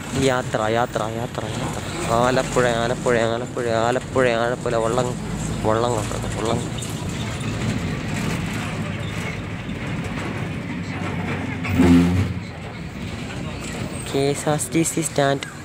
യാത്ര യാത്ര യാത്ര യാത്ര ആലപ്പുഴ ആലപ്പുഴ ആലപ്പുഴ ആലപ്പുഴ ആലപ്പുഴ വള്ളം വള്ളം കൊണ്ടത് വള്ളം. KSRTC stand